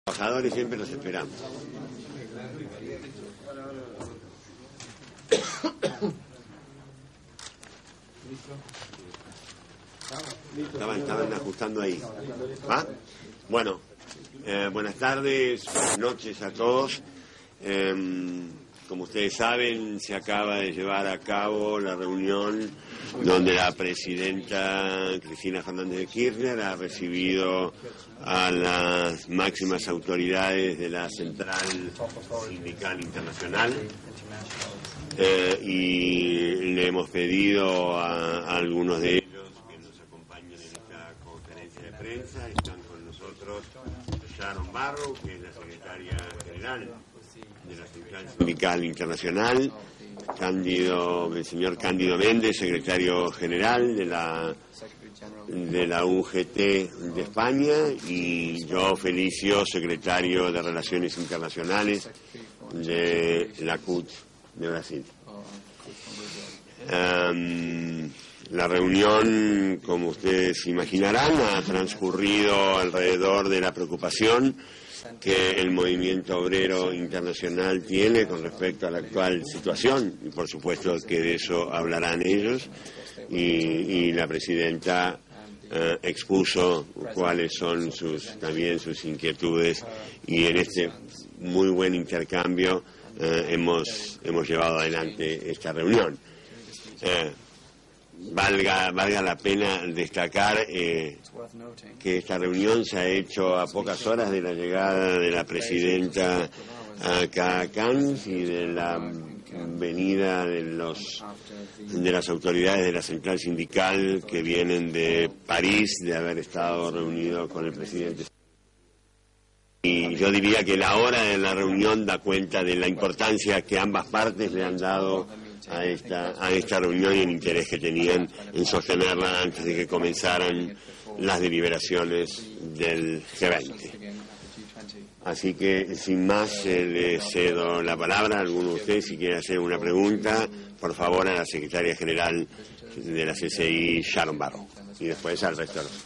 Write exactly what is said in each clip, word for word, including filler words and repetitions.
Trabajadores siempre los esperamos. Estaban, estaban ajustando ahí. ¿Ah? Bueno, eh, buenas tardes, buenas noches a todos. Eh, como ustedes saben, se acaba de llevar a cabo la reunión donde la presidenta Cristina Fernández de Kirchner ha recibido a las máximas autoridades de la Central Sindical Internacional eh, y le hemos pedido a, a algunos de ellos que nos acompañen en esta conferencia de prensa. Están con nosotros Sharon Barrow, que es la secretaria general de la Central Sindical Internacional, Cándido, el señor Cándido Méndez, secretario general de la de la U G T de España, y yo, Felicio, secretario de Relaciones Internacionales de la C U T de Brasil. Um, la reunión, como ustedes imaginarán, ha transcurrido alrededor de la preocupación que el movimiento obrero internacional tiene con respecto a la actual situación, y por supuesto que de eso hablarán ellos, y, y la presidenta eh, expuso cuáles son sus también sus inquietudes, y en este muy buen intercambio eh, hemos, hemos llevado adelante esta reunión. Eh, Valga, valga la pena destacar eh, que esta reunión se ha hecho a pocas horas de la llegada de la presidenta acá a Cannes y de la venida de los de las autoridades de la Central Sindical, que vienen de París, de haber estado reunido con el presidente. Y yo diría que la hora de la reunión da cuenta de la importancia que ambas partes le han dado a esta, a esta reunión y el interés que tenían en sostenerla antes de que comenzaran las deliberaciones del G veinte. Así que, sin más, eh, le cedo la palabra a alguno de ustedes. Si quiere hacer una pregunta, por favor, a la secretaria general de la C C I, Sharon Barrow, y después al resto de los...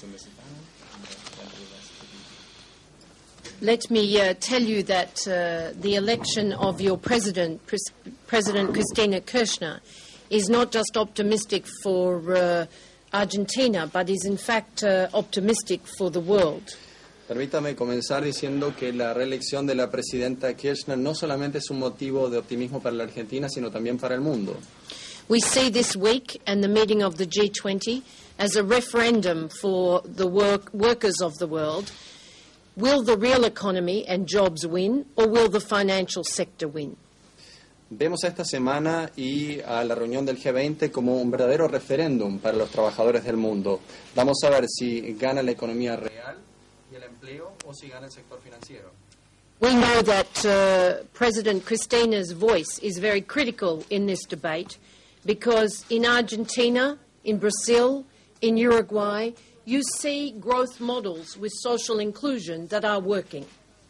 Let me uh, tell you that uh, the election of your president, Pres President Cristina Kirchner, is not just optimistic for uh, Argentina, but is in fact uh, optimistic for the world. Permítame comenzar diciendo que la reelección de la presidenta Kirchner no solamente es un motivo de optimismo para la Argentina, sino también para el mundo. We see this week and the meeting of the G twenty as a referendum for the work workers of the world. Will the real economy and jobs win, or will the financial sector win? Vemos esta semana y a la reunión del G veinte como un verdadero referéndum para los trabajadores del mundo. Vamos a ver si gana la economía real y el empleo o si gana el sector financiero. We know that uh, President Cristina's voice is very critical in this debate because in Argentina, in Brazil, in Uruguay, you see growth models with social inclusion that are working.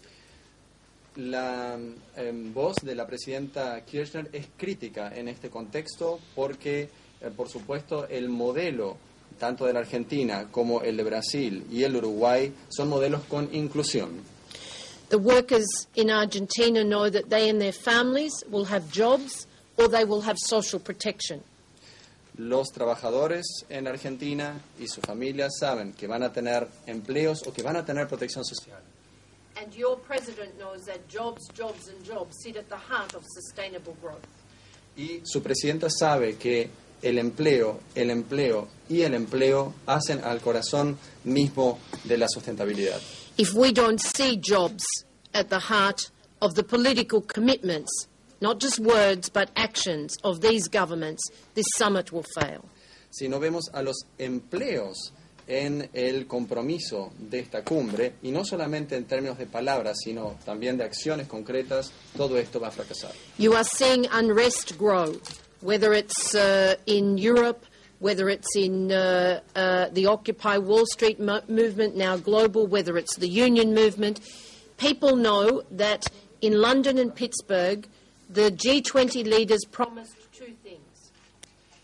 La eh, voz de la presidenta Kirchner es crítica en este contexto porque, eh, por supuesto, el modelo tanto de la Argentina como el de Brasil y el Uruguay son modelos con inclusión. The workers in Argentina know that they and their families will have jobs or they will have social protection. Los trabajadores en Argentina y sus familias saben que van a tener empleos o que van a tener protección social. And your president knows that jobs, jobs and jobs sit at the heart of sustainable growth. Y su presidenta sabe que el empleo, el empleo y el empleo hacen al corazón mismo de la sustentabilidad. If we don't see jobs at the heart of the political commitments, not just words, but actions of these governments, this summit will fail. Si no vemos a los empleos en el compromiso de esta cumbre, y no solamente en términos de palabras, sino también de acciones concretas, todo esto va a fracasar. You are seeing unrest grow, whether it's uh, in Europe, whether it's in uh, uh, the Occupy Wall Street mo movement, now global, whether it's the union movement. People know that in London and Pittsburgh, the G twenty leaders promised two things.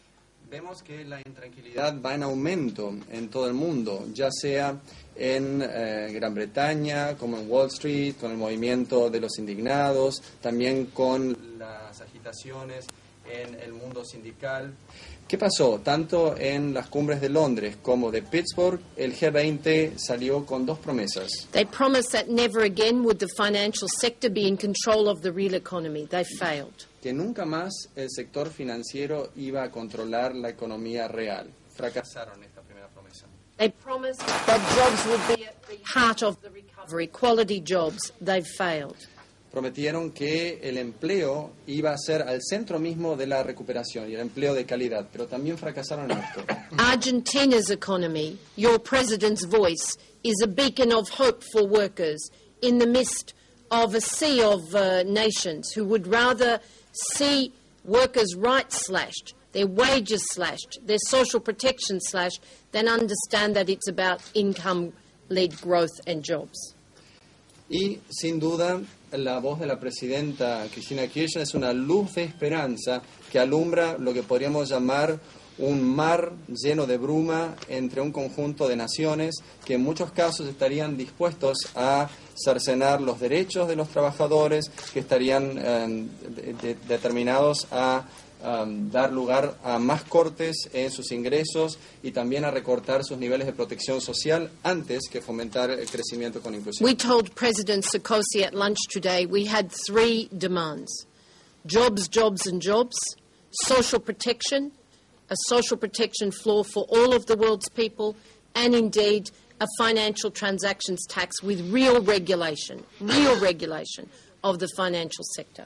Vemos que la intranquilidad va en aumento en todo el mundo, ya sea en eh, Gran Bretaña, como en Wall Street, con el movimiento de los indignados, también con las agitaciones en el mundo sindical. ¿Qué pasó? Tanto en las cumbres de Londres como de Pittsburgh, el G veinte salió con dos promesas. They promised that never again would the financial sector be in control of the real economy. They failed. Que nunca más el sector financiero iba a controlar la economía real. Fracasaron esta primera promesa. They promised that jobs would be at the heart of the recovery, quality jobs. They've failed. Prometieron que el empleo iba a ser al centro mismo de la recuperación y el empleo de calidad, pero también fracasaron en esto. Argentina's economy, your president's voice, is a beacon of hope for workers in the midst of a sea of uh, nations who would rather see workers' rights slashed, their wages slashed, their social protection slashed, than understand that it's about income-led growth and jobs. Y, sin duda, la voz de la presidenta Cristina Kirchner es una luz de esperanza que alumbra lo que podríamos llamar un mar lleno de bruma entre un conjunto de naciones que en muchos casos estarían dispuestos a cercenar los derechos de los trabajadores, que estarían eh, de, de, determinados a Um, dar lugar a más cortes en sus ingresos y también a recortar sus niveles de protección social antes que fomentar el crecimiento con inclusión. We told President Sarkozy at lunch today we had three demands: jobs, jobs and jobs, social protection, a social protection floor for all of the world's people, and indeed a financial transactions tax with real regulation, real regulation of the financial sector.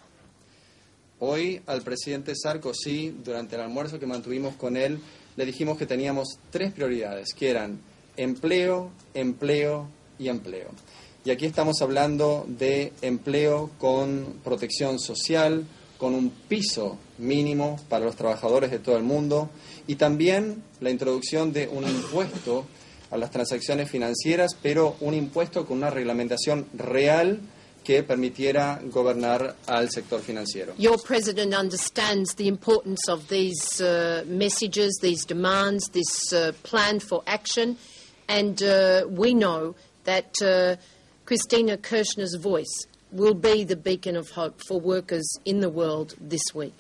Hoy al presidente Sarkozy, durante el almuerzo que mantuvimos con él, le dijimos que teníamos tres prioridades, que eran empleo, empleo y empleo. Y aquí estamos hablando de empleo con protección social, con un piso mínimo para los trabajadores de todo el mundo y también la introducción de un impuesto a las transacciones financieras, pero un impuesto con una reglamentación real que permitiera gobernar al sector financiero. Your president understands the importance of these uh, messages, these demands, this uh, plan for action, and uh, we know that uh, Cristina Kirchner's voice will be the beacon of hope for workers in the world this week.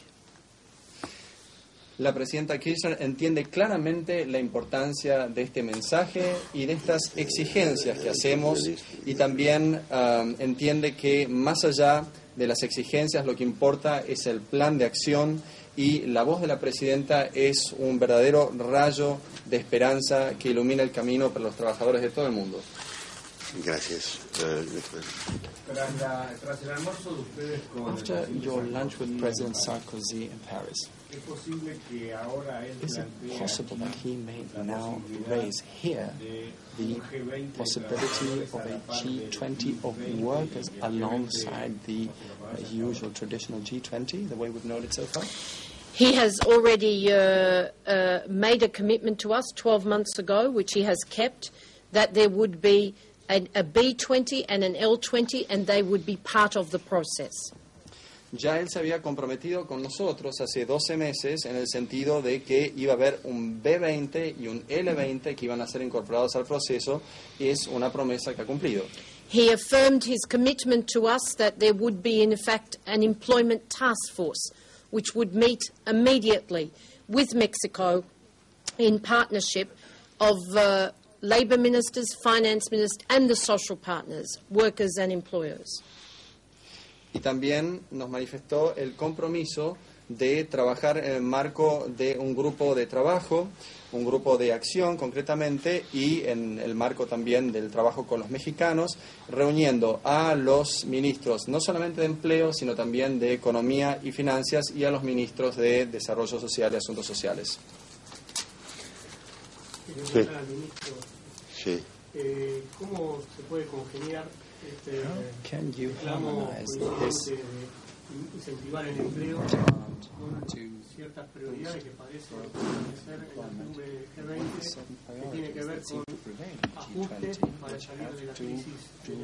La presidenta Kirchner entiende claramente la importancia de este mensaje y de estas exigencias que hacemos y también um, entiende que más allá de las exigencias lo que importa es el plan de acción y la voz de la presidenta es un verdadero rayo de esperanza que ilumina el camino para los trabajadores de todo el mundo. Gracias. Tras, la, tras el almuerzo de ustedes con After your lunch with President Sarkozy in Paris, ¿es posible que ahora él is it plantea possible that he may now raise here the possibility of a G twenty of workers alongside the uh, usual traditional G twenty, the way we've known it so far? He has already uh, uh, made a commitment to us twelve months ago, which he has kept, that there would be a, a B twenty and an L twenty, and they would be part of the process. Ya él se había comprometido con nosotros hace doce meses en el sentido de que iba a haber un B veinte y un L veinte que iban a ser incorporados al proceso. Es una promesa que ha cumplido. He affirmed his commitment to us that there would be, in effect, an employment task force which would meet immediately with Mexico in partnership of uh, Labour ministers, finance ministers and the social partners, workers and employers. Y también nos manifestó el compromiso de trabajar en el marco de un grupo de trabajo, un grupo de acción concretamente, y en el marco también del trabajo con los mexicanos, reuniendo a los ministros no solamente de empleo, sino también de economía y finanzas y a los ministros de desarrollo social y asuntos sociales. Sí. Sí. Eh, ¿Cómo se puede congeniar este How can you reclamo harmonize con el this de incentivar el empleo ciertas prioridades que parece ser en la cumbre G veinte, que tiene que ver con ajustes para salir de la crisis.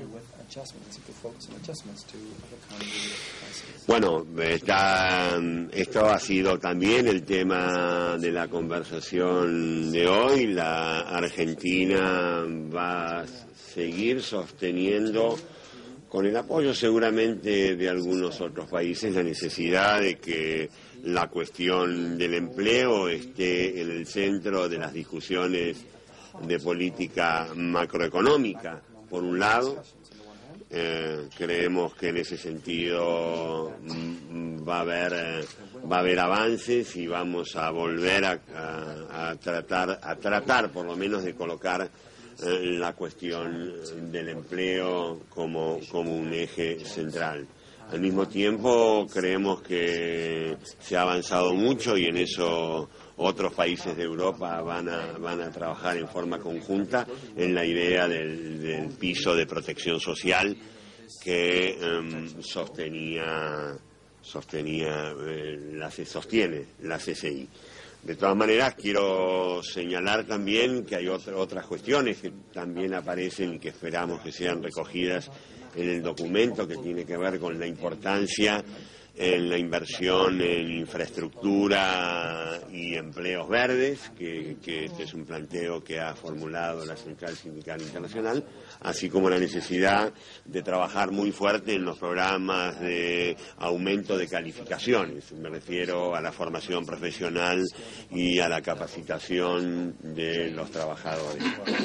Bueno, está, esto ha sido también el tema de la conversación de hoy. La Argentina va a seguir sosteniendo, con el apoyo seguramente de algunos otros países, la necesidad de que la cuestión del empleo esté en el centro de las discusiones de política macroeconómica. Por un lado, eh, creemos que en ese sentido mm, va a haber eh, va a haber avances y vamos a volver a, a, a tratar a tratar por lo menos de colocar eh, la cuestión del empleo como como un eje central. Al mismo tiempo, creemos que se ha avanzado mucho y en eso otros países de Europa van a, van a trabajar en forma conjunta en la idea del, del piso de protección social que um, sostenía, sostenía eh, la, se sostiene la C C I. De todas maneras, quiero señalar también que hay otra, otras cuestiones que también aparecen y que esperamos que sean recogidas en el documento, que tiene que ver con la importancia en la inversión en infraestructura y empleos verdes, que, que este es un planteo que ha formulado la Central Sindical Internacional, así como la necesidad de trabajar muy fuerte en los programas de aumento de calificaciones. Me refiero a la formación profesional y a la capacitación de los trabajadores.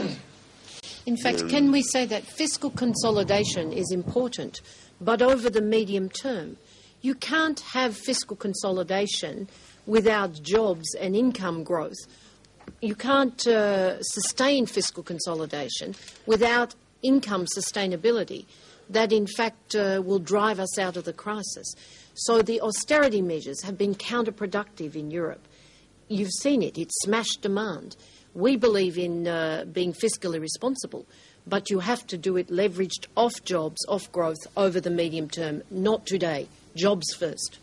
In fact, can we say that fiscal consolidation is important, but over the medium term? You can't have fiscal consolidation without jobs and income growth. You can't uh, sustain fiscal consolidation without income sustainability. That, in fact, uh, will drive us out of the crisis. So the austerity measures have been counterproductive in Europe. You've seen it. It's smashed demand. We believe in uh, being fiscally responsible, but you have to do it leveraged off jobs, off growth over the medium term, not today. Jobs first.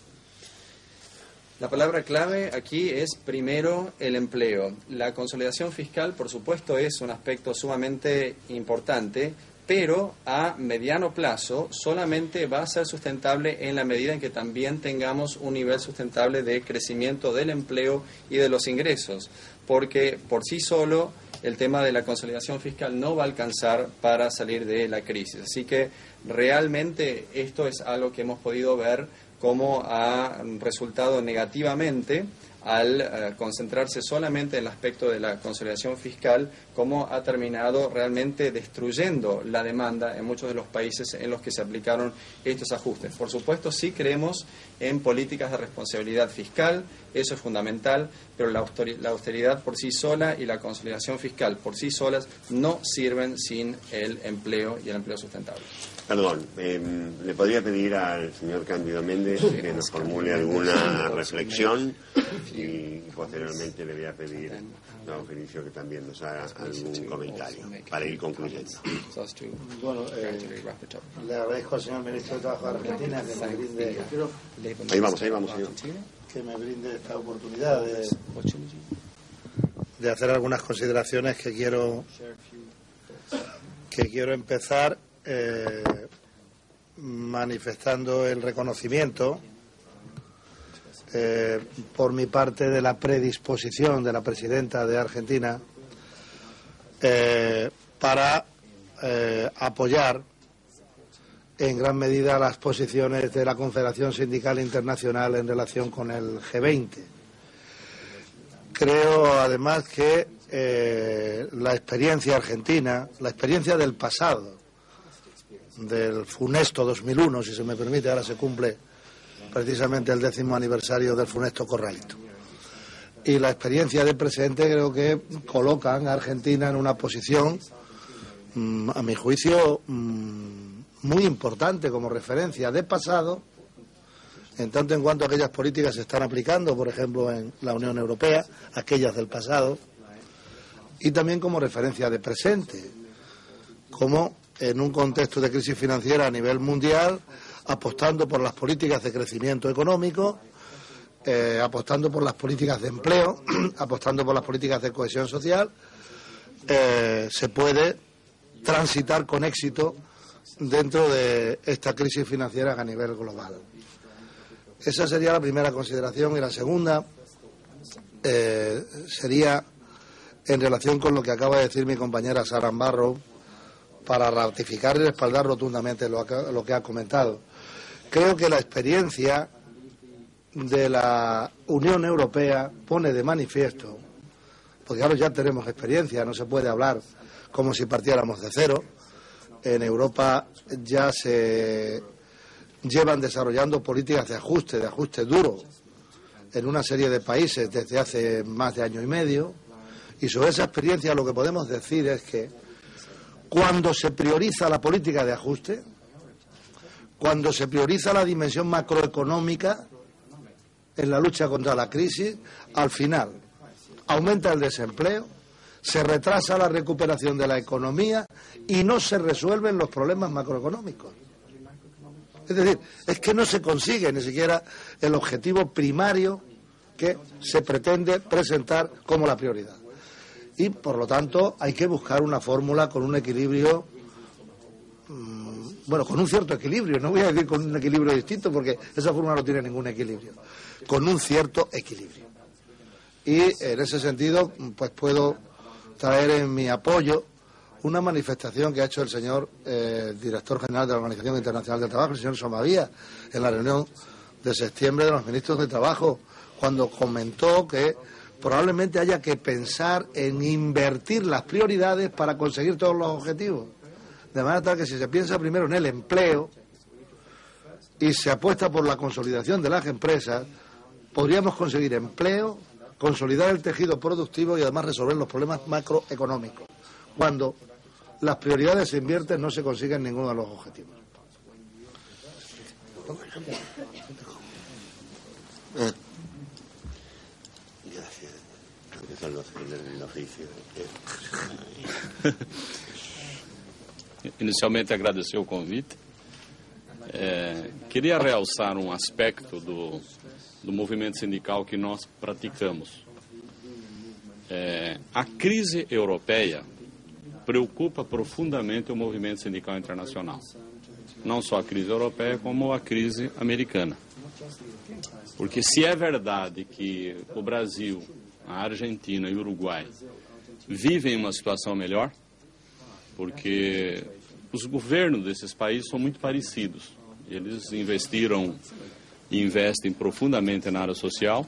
La palabra clave aquí es primero el empleo. La consolidación fiscal, por supuesto, es un aspecto sumamente importante, pero a mediano plazo solamente va a ser sustentable en la medida en que también tengamos un nivel sustentable de crecimiento del empleo y de los ingresos, porque por sí solo el tema de la consolidación fiscal no va a alcanzar para salir de la crisis. Así que realmente esto es algo que hemos podido ver cómo ha resultado negativamente al uh, concentrarse solamente en el aspecto de la consolidación fiscal, cómo ha terminado realmente destruyendo la demanda en muchos de los países en los que se aplicaron estos ajustes. Por supuesto, sí creemos en políticas de responsabilidad fiscal, eso es fundamental, pero la austeridad por sí sola y la consolidación fiscal por sí solas no sirven sin el empleo y el empleo sustentable. Perdón, eh, ¿le podría pedir al señor Cándido Méndez que nos formule alguna reflexión? Y posteriormente le voy a pedir a don Felicio que también nos haga algún comentario para ir concluyendo. Bueno, eh, le agradezco al señor Ministro de Trabajo de Argentina que me brinde, ahí vamos, ahí vamos, señor. que me brinde esta oportunidad de, de hacer algunas consideraciones que quiero que quiero empezar eh, manifestando el reconocimiento Eh, por mi parte de la predisposición de la presidenta de Argentina eh, para eh, apoyar en gran medida las posiciones de la Confederación Sindical Internacional en relación con el G veinte. Creo además que eh, la experiencia argentina, la experiencia del pasado, del funesto dos mil uno, si se me permite, ahora se cumple precisamente el décimo aniversario del funesto Corralito. Y la experiencia del presente creo que colocan a Argentina en una posición, mmm, a mi juicio, mmm, muy importante como referencia de pasado, en tanto en cuanto aquellas políticas se están aplicando, por ejemplo, en la Unión Europea, aquellas del pasado, y también como referencia de presente, como en un contexto de crisis financiera a nivel mundial, apostando por las políticas de crecimiento económico eh, apostando por las políticas de empleo, apostando por las políticas de cohesión social, eh, se puede transitar con éxito dentro de esta crisis financiera a nivel global. Esa sería la primera consideración, y la segunda eh, sería en relación con lo que acaba de decir mi compañera Sharon Barrow, para ratificar y respaldar rotundamente lo que, lo que ha comentado. Creo que la experiencia de la Unión Europea pone de manifiesto, porque ahora ya tenemos experiencia, no se puede hablar como si partiéramos de cero. En Europa ya se llevan desarrollando políticas de ajuste, de ajuste duro, en una serie de países desde hace más de año y medio, y sobre esa experiencia lo que podemos decir es que cuando se prioriza la política de ajuste, cuando se prioriza la dimensión macroeconómica en la lucha contra la crisis, al final aumenta el desempleo, se retrasa la recuperación de la economía y no se resuelven los problemas macroeconómicos. Es decir, es que no se consigue ni siquiera el objetivo primario que se pretende presentar como la prioridad. Y, por lo tanto, hay que buscar una fórmula con un equilibrio, mmm, bueno, con un cierto equilibrio, no voy a decir con un equilibrio distinto porque esa fórmula no tiene ningún equilibrio, con un cierto equilibrio. Y, en ese sentido, pues puedo traer en mi apoyo una manifestación que ha hecho el señor eh, director general de la Organización Internacional del Trabajo, el señor Somavía, en la reunión de septiembre de los ministros de Trabajo, cuando comentó que probablemente haya que pensar en invertir las prioridades para conseguir todos los objetivos. De manera tal que si se piensa primero en el empleo y se apuesta por la consolidación de las empresas, podríamos conseguir empleo, consolidar el tejido productivo y además resolver los problemas macroeconómicos. Cuando las prioridades se invierten no se consiguen ninguno de los objetivos. Inicialmente agradecer o convite. É, queria realçar um aspecto do, do movimento sindical que nós praticamos. É, a crise europeia preocupa profundamente o movimento sindical internacional. Não só a crise europeia, como a crise americana. Porque se é verdade que o Brasil, a Argentina e o Uruguai vivem uma situação melhor, porque os governos desses países são muito parecidos. Eles investiram e investem profundamente na área social,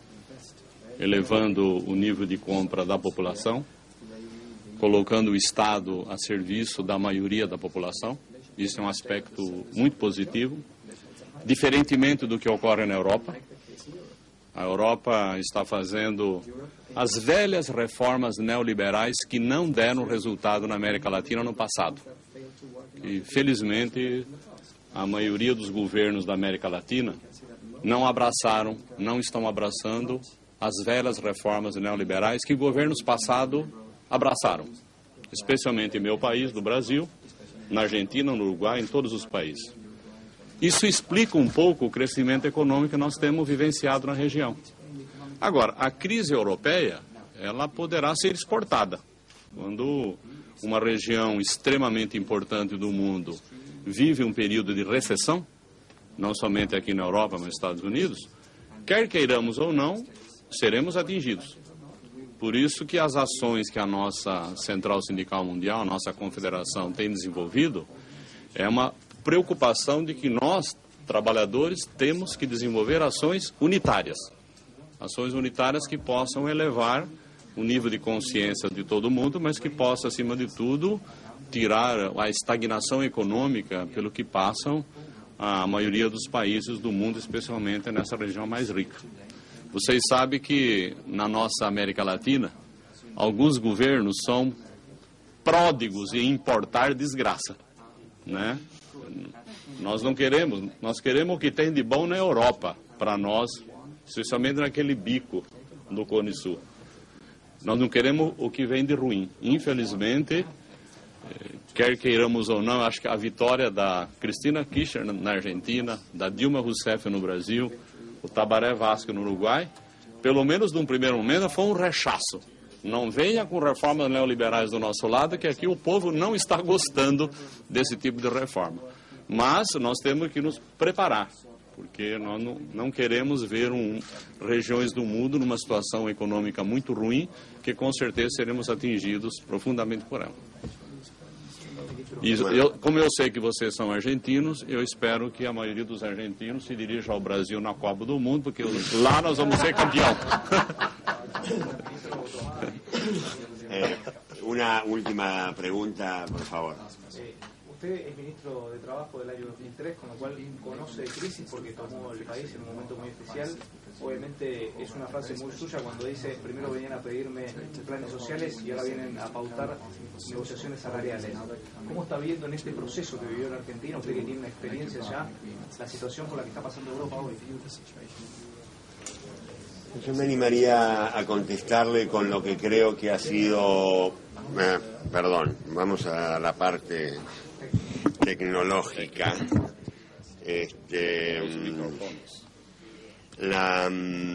elevando o nível de compra da população, colocando o Estado a serviço da maioria da população. Isso é um aspecto muito positivo, diferentemente do que ocorre na Europa. A Europa está fazendo as velhas reformas neoliberais que não deram resultado na América Latina no passado. E, felizmente, a maioria dos governos da América Latina não abraçaram, não estão abraçando as velhas reformas neoliberais que governos passados abraçaram, especialmente em meu país, do Brasil, na Argentina, no Uruguai, em todos os países. Isso explica um pouco o crescimento econômico que nós temos vivenciado na região. Agora, a crise europeia, ela poderá ser exportada. Quando uma região extremamente importante do mundo vive um período de recessão, não somente aqui na Europa, mas nos Estados Unidos, quer queiramos ou não, seremos atingidos. Por isso que as ações que a nossa Central Sindical Mundial, a nossa confederação, tem desenvolvido, é uma preocupação de que nós, trabalhadores, temos que desenvolver ações unitárias. Ações unitárias que possam elevar o nível de consciência de todo mundo, mas que possa, acima de tudo, tirar a estagnação econômica pelo que passam a maioria dos países do mundo, especialmente nessa região mais rica. Vocês sabem que na nossa América Latina, alguns governos são pródigos em importar desgraça, né? Nós não queremos, nós queremos o que tem de bom na Europa, para nós, especialmente naquele bico do Cone Sul. Nós não queremos o que vem de ruim. Infelizmente, quer queiramos ou não, acho que a vitória da Cristina Kirchner na Argentina, da Dilma Rousseff no Brasil, o Tabaré Vázquez no Uruguai, pelo menos num primeiro momento, foi um rechaço. Não venha com reformas neoliberais do nosso lado, que aqui o povo não está gostando desse tipo de reforma. Mas nós temos que nos preparar, porque nós não, não queremos ver um, regiões do mundo numa situação econômica muito ruim, que com certeza seremos atingidos profundamente por ela. E eu, como eu sei que vocês são argentinos, eu espero que a maioria dos argentinos se dirija ao Brasil na Copa do Mundo, porque lá nós vamos ser campeão. Eh, una última pregunta, por favor. Usted es ministro de Trabajo del año dos mil tres, con lo cual conoce de crisis porque tomó el país en un momento muy especial. Obviamente es una frase muy suya cuando dice, primero venían a pedirme planes sociales y ahora vienen a pautar negociaciones salariales. ¿Cómo está viendo en este proceso que vivió en Argentina, usted que tiene una experiencia ya, la situación por la que está pasando Europa hoy? Yo me animaría a contestarle con lo que creo que ha sido... Eh, perdón, vamos a la parte tecnológica. Este, la,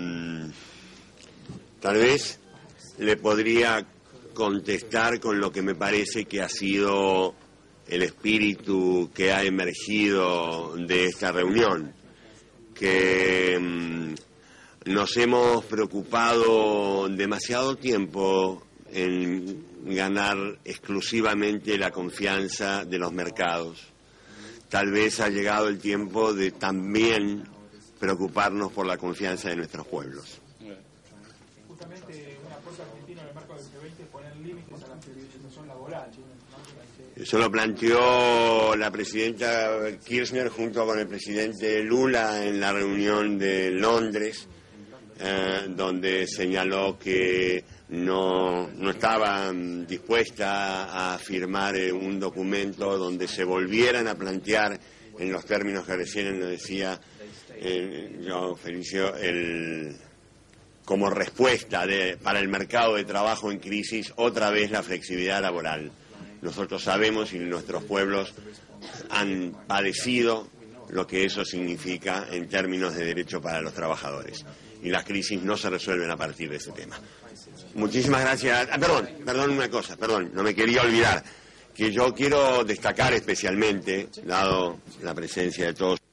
tal vez le podría contestar con lo que me parece que ha sido el espíritu que ha emergido de esta reunión, que mm, nos hemos preocupado demasiado tiempo en ganar exclusivamente la confianza de los mercados. Tal vez ha llegado el tiempo de también preocuparnos por la confianza de nuestros pueblos. Justamente una apuesta argentina en el marco del G veinte es poner límites a la privatización laboral. Eso lo planteó la presidenta Kirchner junto con el presidente Lula en la reunión de Londres, eh, donde señaló que no, no estaba dispuesta a firmar un documento donde se volvieran a plantear en los términos que recién nos decía eh, yo, Felicio, el, como respuesta de, para el mercado de trabajo en crisis, otra vez la flexibilidad laboral. Nosotros sabemos y nuestros pueblos han padecido lo que eso significa en términos de derecho para los trabajadores. Y las crisis no se resuelven a partir de ese tema. Muchísimas gracias. Ah, perdón, perdón una cosa, perdón, no me quería olvidar, que yo quiero destacar especialmente, dado la presencia de todos